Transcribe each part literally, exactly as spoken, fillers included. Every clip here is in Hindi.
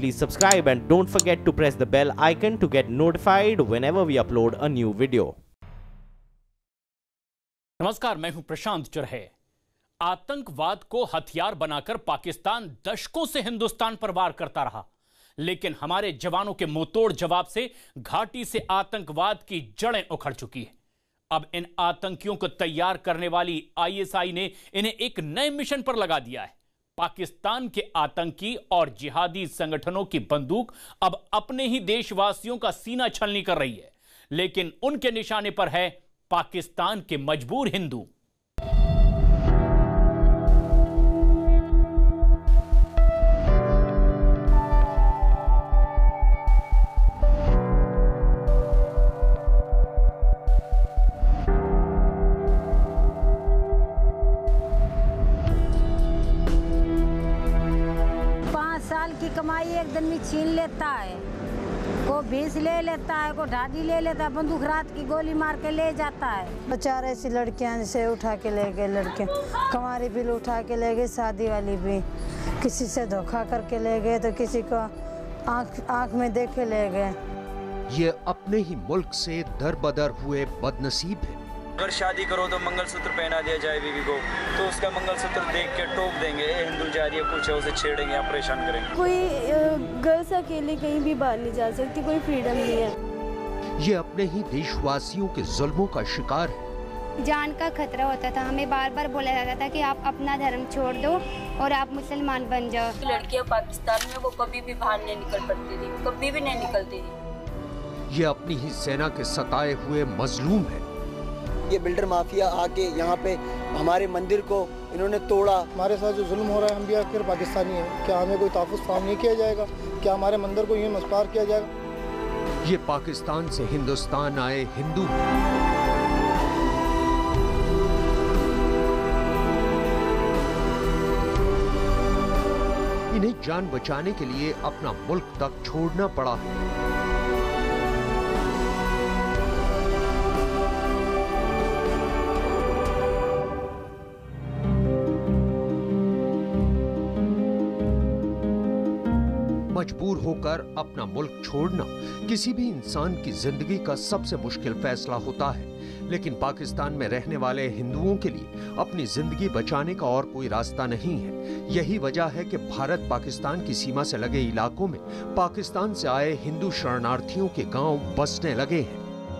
please subscribe and don't forget to press the bell icon to get notified whenever we upload a new video. नमस्कार, मैं हूं प्रशांत चरहे। आतंकवाद को हथियार बनाकर पाकिस्तान दशकों से हिंदुस्तान पर वार करता रहा, लेकिन हमारे जवानों के मुंहतोड़ जवाब से घाटी से आतंकवाद की जड़ें उखड़ चुकी हैं। अब इन आतंकियों को तैयार करने वाली आई एस आई ने इन्हें एक नए मिशन पर लगा दिया है। पाकिस्तान के आतंकी और जिहादी संगठनों की बंदूक अब अपने ही देशवासियों का सीना छलनी कर रही है, लेकिन उनके निशाने पर है पाकिस्तान के मजबूर हिंदू। की कमाई एक दिन में छीन लेता है, को भैंस ले लेता है, को ढाडी ले लेता है, बंदूक रात की गोली मार के ले जाता है। बेचारे ऐसी लड़कियां से उठा के ले गए, लड़के कमारी बिल उठा के ले गए, शादी वाली भी किसी से धोखा करके ले गए, तो किसी को आंख आंख में देख के ले गए। ये अपने ही मुल्क से दर बदर हुए बदनसीब है। अगर शादी करो तो मंगलसूत्र पहना दिया जाए बीवी को, तो उसका मंगलसूत्र देख के टोक देंगे, हिंदू जा रही है कुछ है, उसे छेड़ेंगे या परेशान करेंगे। कोई गर्ल्स अकेले कहीं भी बाहर नहीं जा सकती, कोई फ्रीडम नहीं है। ये अपने ही देशवासियों के जुल्मों का शिकार है। जान का खतरा होता था, हमें बार बार बोला जाता था कि आप अपना धर्म छोड़ दो और आप मुसलमान बन जाओ। लड़कियां पाकिस्तान में वो कभी भी बाहर नहीं निकल पड़ती थी, कभी भी नहीं निकलती थी। ये अपनी ही सेना के सताए हुए मजलूम है। ये बिल्डर माफिया आके यहाँ पे हमारे मंदिर को इन्होंने तोड़ा। हमारे साथ जो जुल्म हो रहा है, हम भी आखिर पाकिस्तानी हैं, क्या हमें कोई तहफ़्फ़ुज़ फराहम नहीं किया जाएगा? क्या हमारे मंदिर को यूँ मस्पार किया जाएगा? ये पाकिस्तान से हिंदुस्तान आए हिंदू इन्हें जान बचाने के लिए अपना मुल्क तक छोड़ना पड़ा है। मजबूर होकर अपना मुल्क छोड़ना किसी भी इंसान की जिंदगी का सबसे मुश्किल फैसला होता है, लेकिन पाकिस्तान में रहने वाले हिंदुओं के लिए अपनी जिंदगी बचाने का और कोई रास्ता नहीं है। यही वजह है कि भारत पाकिस्तान की सीमा से लगे इलाकों में पाकिस्तान से आए हिंदू शरणार्थियों के गांव बसने लगे हैं।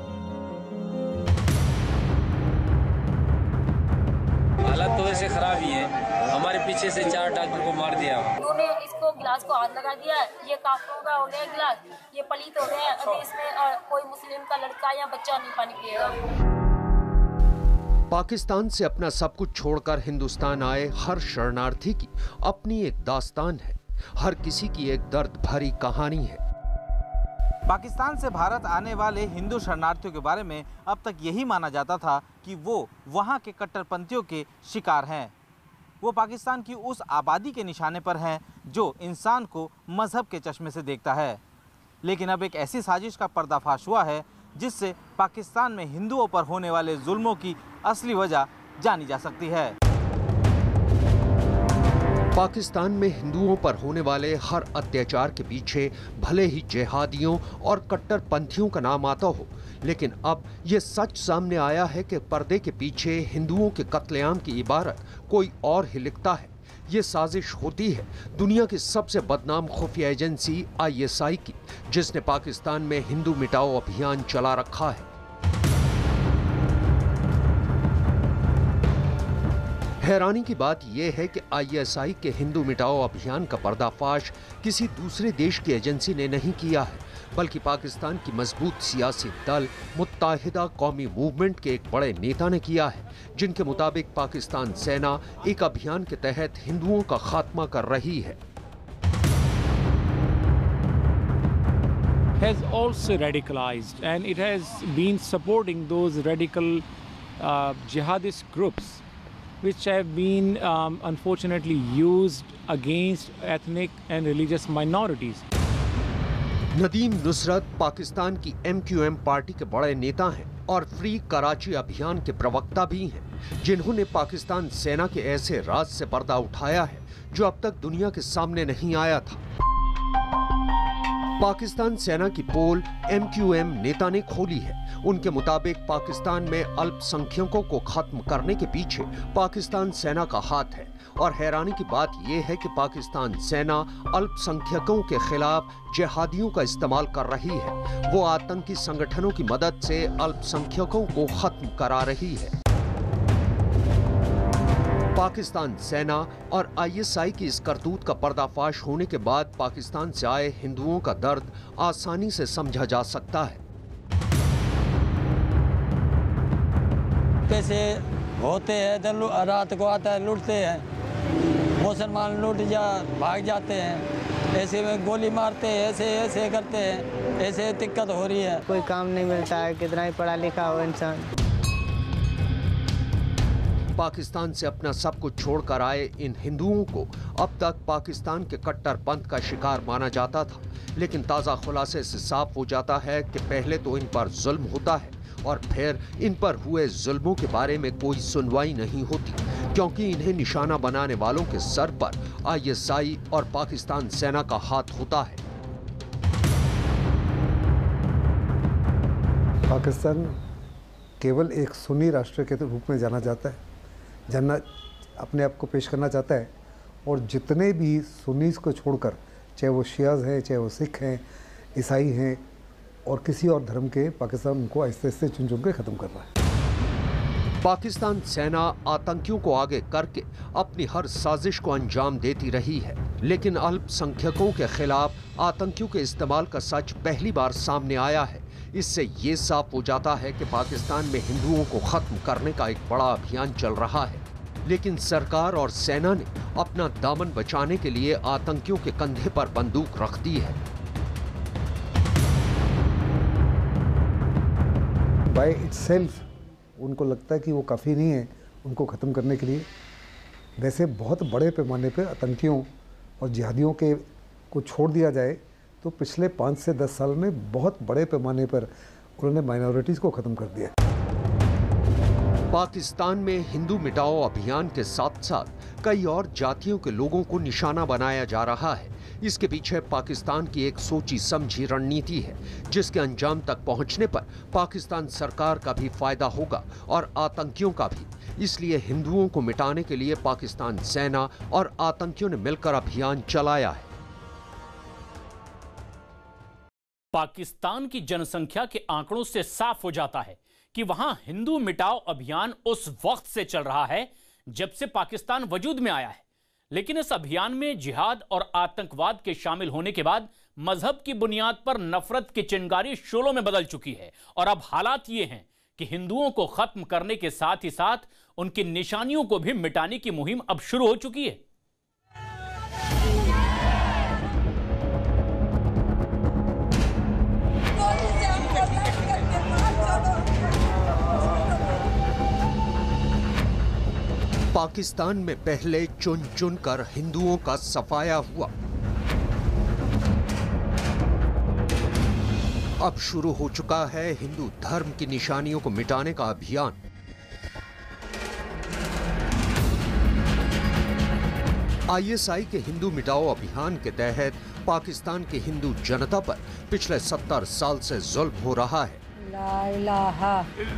हालत तो वैसे खराब ही है, हमारे पीछे से चार डॉक्टर को मार दिया। उन्होंने इसको गिलास को हाथ लगा दिया, ये काफिरों का हो गया गिलास, ये पलीत हो गया। अभी इसमें कोई मुस्लिम का लड़का या बच्चा नहीं पानी पिएगा। पाकिस्तान से अपना सब कुछ छोड़कर हिंदुस्तान आए हर शरणार्थी की अपनी एक दास्तान है, हर किसी की एक दर्द भरी कहानी है। पाकिस्तान से भारत आने वाले हिंदू शरणार्थियों के बारे में अब तक यही माना जाता था कि वो वहाँ के कट्टरपंथियों के शिकार हैं। वो पाकिस्तान की उस आबादी के निशाने पर हैं जो इंसान को मजहब के चश्मे से देखता है। लेकिन अब एक ऐसी साजिश का पर्दाफाश हुआ है जिससे पाकिस्तान में हिंदुओं पर होने वाले जुल्मों की असली वजह जानी जा सकती है। पाकिस्तान में हिंदुओं पर होने वाले हर अत्याचार के पीछे भले ही जिहादियों और कट्टरपंथियों का नाम आता हो, लेकिन अब ये सच सामने आया है कि पर्दे के पीछे हिंदुओं के कत्लेआम की इबारत कोई और ही लिखता है। ये साजिश होती है दुनिया की सबसे बदनाम खुफिया एजेंसी आई एस आई की, जिसने पाकिस्तान में हिंदू मिटाओ अभियान चला रखा है। हैरानी की बात यह है कि आई एस आई के हिंदू मिटाओ अभियान का पर्दाफाश किसी दूसरे देश की एजेंसी ने नहीं किया है, बल्कि पाकिस्तान की मजबूत सियासी दल मुत्ताहिदा कौमी मूवमेंट के एक बड़े नेता ने किया है, जिनके मुताबिक पाकिस्तान सेना एक अभियान के तहत हिंदुओं का खात्मा कर रही है। Has also radicalized and it has been supporting those radical uh, jihadist groups which have been um, unfortunately used against ethnic and religious minorities. Nadeem Nusrat Pakistan की एम क्यू एम पार्टी के बड़े नेता हैं और फ्री कराची अभियान के प्रवक्ता भी हैं, जिन्होंने पाकिस्तान सेना के ऐसे राज से पर्दा उठाया है जो अब तक दुनिया के सामने नहीं आया था। पाकिस्तान सेना की पोल एम क्यू एम नेता ने खोली है। उनके मुताबिक पाकिस्तान में अल्पसंख्यकों को खत्म करने के पीछे पाकिस्तान सेना का हाथ है और हैरानी की बात यह है कि पाकिस्तान सेना अल्पसंख्यकों के खिलाफ जिहादियों का इस्तेमाल कर रही है। वो आतंकी संगठनों की मदद से अल्पसंख्यकों को खत्म करा रही है। पाकिस्तान सेना और आई एस आई की इस करतूत का पर्दाफाश होने के बाद पाकिस्तान से आए हिंदुओं का दर्द आसानी से समझा जा सकता है। पैसे होते हैं रात को आता है, लूटते हैं, मुसलमान लूट जा भाग जाते हैं, ऐसे में गोली मारते हैं, ऐसे ऐसे करते हैं, ऐसे दिक्कत हो रही है। कोई काम नहीं मिलता है, कितना ही पढ़ा लिखा हो इंसान। पाकिस्तान से अपना सब कुछ छोड़कर आए इन हिंदुओं को अब तक पाकिस्तान के कट्टरपंथ का शिकार माना जाता था, लेकिन ताज़ा खुलासे से साफ हो जाता है कि पहले तो इन पर जुल्म होता है और फिर इन पर हुए जुल्मों के बारे में कोई सुनवाई नहीं होती, क्योंकि इन्हें निशाना बनाने वालों के सर पर आई एस आई और पाकिस्तान सेना का हाथ होता है। पाकिस्तान केवल एक सुन्नी राष्ट्र के रूप में जाना जाता है, जानना अपने आप को पेश करना चाहता है, और जितने भी सुन्नीस को छोड़कर, चाहे वो शियाज हैं, चाहे वो सिख हैं, ईसाई हैं और किसी और धर्म के, पाकिस्तान उनको आहिस्ते आहिस्ते चुन चुन के ख़त्म कर रहा है। पाकिस्तान सेना आतंकियों को आगे करके अपनी हर साजिश को अंजाम देती रही है, लेकिन अल्पसंख्यकों के खिलाफ आतंकियों के इस्तेमाल का सच पहली बार सामने आया है। इससे ये साफ हो जाता है कि पाकिस्तान में हिंदुओं को खत्म करने का एक बड़ा अभियान चल रहा है, लेकिन सरकार और सेना ने अपना दामन बचाने के लिए आतंकियों के कंधे पर बंदूक रख दी है। बाय इटसेल्फ उनको लगता है कि वो काफ़ी नहीं है उनको ख़त्म करने के लिए। वैसे बहुत बड़े पैमाने पर आतंकियों और जिहादियों के को छोड़ दिया जाए तो पिछले पाँच से दस साल में बहुत बड़े पैमाने पर उन्होंने माइनॉरिटीज़ को ख़त्म कर दिया। पाकिस्तान में हिंदू मिटाओ अभियान के साथ साथ कई और जातियों के लोगों को निशाना बनाया जा रहा है। इसके पीछे पाकिस्तान की एक सोची समझी रणनीति है, जिसके अंजाम तक पहुंचने पर पाकिस्तान सरकार का भी फायदा होगा और आतंकियों का भी। इसलिए हिंदुओं को मिटाने के लिए पाकिस्तान सेना और आतंकियों ने मिलकर अभियान चलाया है। पाकिस्तान की जनसंख्या के आंकड़ों से साफ हो जाता है कि वहां हिंदू मिटाओ अभियान उस वक्त से चल रहा है जब से पाकिस्तान वजूद में आया है। लेकिन इस अभियान में जिहाद और आतंकवाद के शामिल होने के बाद मजहब की बुनियाद पर नफरत की चिंगारी शोलों में बदल चुकी है और अब हालात ये हैं कि हिंदुओं को खत्म करने के साथ ही साथ उनकी निशानियों को भी मिटाने की मुहिम अब शुरू हो चुकी है। पाकिस्तान में पहले चुन चुन कर हिंदुओं का सफाया हुआ, अब शुरू हो चुका है हिंदू धर्म की निशानियों को मिटाने का अभियान। आई एस आई के हिंदू मिटाओ अभियान के तहत पाकिस्तान की हिंदू जनता पर पिछले सत्तर साल से जुल्म हो रहा है। ला इलाहा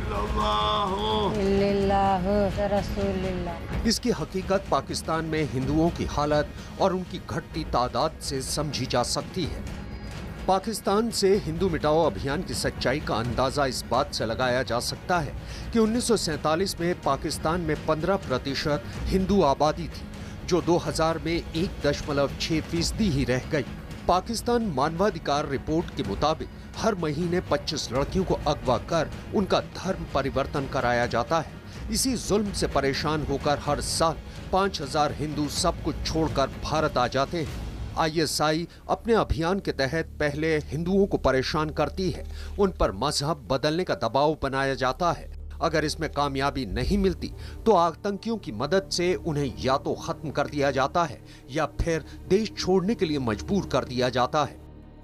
इल्लल्लाहु रसूलुल्लाह। इसकी हकीकत पाकिस्तान में हिंदुओं की हालत और उनकी घटती तादाद से समझी जा सकती है। पाकिस्तान से हिंदू मिटाओ अभियान की सच्चाई का अंदाजा इस बात से लगाया जा सकता है कि उन्नीस सौ सैंतालीस में पाकिस्तान में पंद्रह प्रतिशत हिंदू आबादी थी, जो दो हज़ार में एक दशमलव छह फीसदी ही रह गई। पाकिस्तान मानवाधिकार रिपोर्ट के मुताबिक हर महीने पच्चीस लड़कियों को अगवा कर उनका धर्म परिवर्तन कराया जाता है। इसी जुल्म से परेशान होकर हर साल पाँच हजार हिंदू सब कुछ छोड़कर भारत आ जाते हैं। आई एस आई अपने अभियान के तहत पहले हिंदुओं को परेशान करती है, उन पर मजहब बदलने का दबाव बनाया जाता है। अगर इसमें कामयाबी नहीं मिलती तो आतंकियों की मदद से उन्हें या तो खत्म कर दिया जाता है या फिर देश छोड़ने के लिए मजबूर कर दिया जाता है।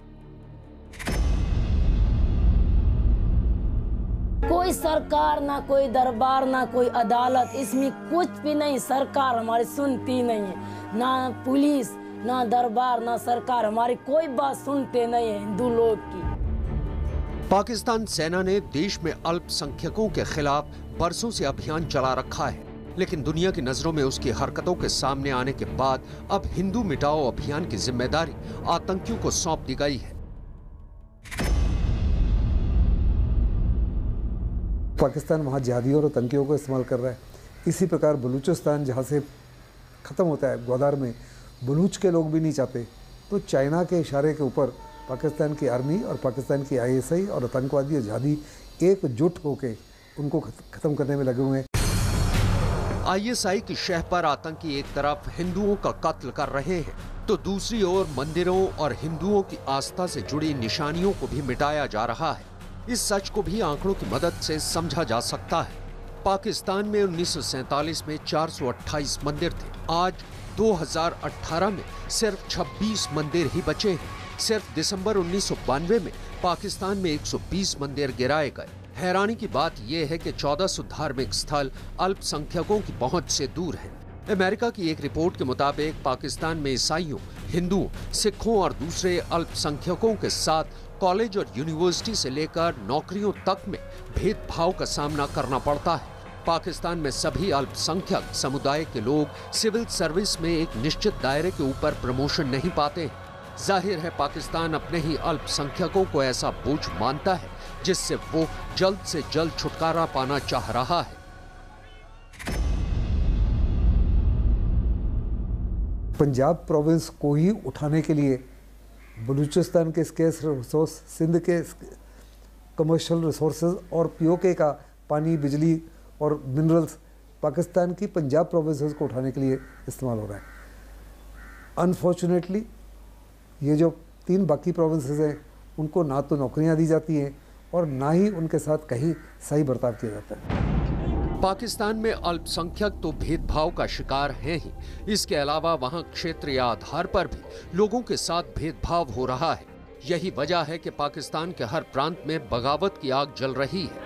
कोई सरकार ना कोई दरबार ना कोई अदालत, इसमें कुछ भी नहीं। सरकार हमारी सुनती नहीं है, ना पुलिस ना दरबार ना सरकार हमारी कोई बात सुनते नहीं है हिंदू लोग की। पाकिस्तान सेना ने देश में अल्पसंख्यकों के खिलाफ बरसों से अभियान चला रखा है, लेकिन दुनिया की नजरों में उसकी हरकतों के सामने आने के बाद अब हिंदू मिटाओ अभियान की जिम्मेदारी आतंकियों को सौंप दी गई है। पाकिस्तान वहाँ जिहादियों और आतंकियों को इस्तेमाल कर रहा है। इसी प्रकार बलूचिस्तान जहाँ से ख़त्म होता है, ग्वादार में बलूच के लोग भी नहीं चाहते, तो चाइना के इशारे के ऊपर पाकिस्तान की आर्मी और पाकिस्तान की आईएसआई और आतंकवादी और जिहादी एकजुट होकर उनको ख़त्म करने में लगे हुए हैं। आईएसआई की शह पर आतंकी एक तरफ हिंदुओं का कत्ल कर रहे हैं, तो दूसरी ओर मंदिरों और हिंदुओं की आस्था से जुड़ी निशानियों को भी मिटाया जा रहा है। इस सच को भी आंकड़ों की मदद से समझा जा सकता है। पाकिस्तान में उन्नीस सौ सैंतालीस में चार सौ अट्ठाईस मंदिर थे, आज दो हज़ार अठारह में सिर्फ छब्बीस मंदिर ही बचे हैं। सिर्फ दिसंबर उन्नीस सौ बानवे में पाकिस्तान में एक सौ बीस मंदिर गिराए गए। हैरानी की बात यह है कि चौदह सौ धार्मिक स्थल अल्पसंख्यकों की पहुंच से दूर हैं। अमेरिका की एक रिपोर्ट के मुताबिक पाकिस्तान में ईसाइयों, हिंदुओं, सिखों और दूसरे अल्पसंख्यकों के साथ कॉलेज और यूनिवर्सिटी से लेकर नौकरियों तक में भेदभाव का सामना करना पड़ता है। पाकिस्तान में सभी अल्पसंख्यक समुदाय के लोग सिविल सर्विस में एक निश्चित दायरे के ऊपर प्रमोशन नहीं पाते। जाहिर है पाकिस्तान अपने ही अल्पसंख्यकों को ऐसा बोझ मानता है जिससे वो जल्द से जल्द छुटकारा पाना चाह रहा है। पंजाब प्रोविंस को ही उठाने के लिए बलूचिस्तान के स्केर्स रिसोर्स, सिंध के कमर्शियल रिसोर्सेज और पीओके का पानी, बिजली और मिनरल्स पाकिस्तान की पंजाब प्रोविंसेस को उठाने के लिए इस्तेमाल हो रहा है। अनफॉर्चुनेटली ये जो तीन बाकी प्रोविंसेस हैं उनको ना तो नौकरियां दी जाती हैं और ना ही उनके साथ कहीं सही बर्ताव किया जाता है। पाकिस्तान में अल्पसंख्यक तो भेदभाव का शिकार हैं ही, इसके अलावा वहां क्षेत्रीय आधार पर भी लोगों के साथ भेदभाव हो रहा है। यही वजह है कि पाकिस्तान के हर प्रांत में बगावत की आग जल रही है।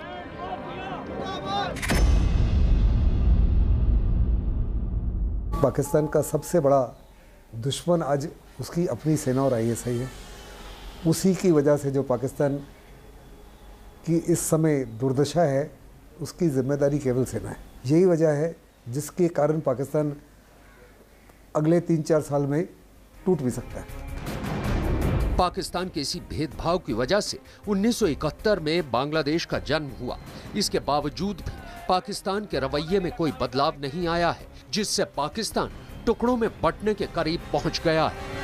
पाकिस्तान का सबसे बड़ा दुश्मन आज उसकी अपनी सेना और आईएसआई है। उसी की वजह से जो पाकिस्तान की इस समय दुर्दशा है उसकी जिम्मेदारी केवल सेना है। यही वजह है जिसके कारण पाकिस्तान अगले तीन चार साल में टूट भी सकता है। पाकिस्तान के इसी भेदभाव की वजह से उन्नीस सौ इकहत्तर में बांग्लादेश का जन्म हुआ। इसके बावजूद भी पाकिस्तान के रवैये में कोई बदलाव नहीं आया है, जिससे पाकिस्तान टुकड़ों में बंटने के करीब पहुंच गया है।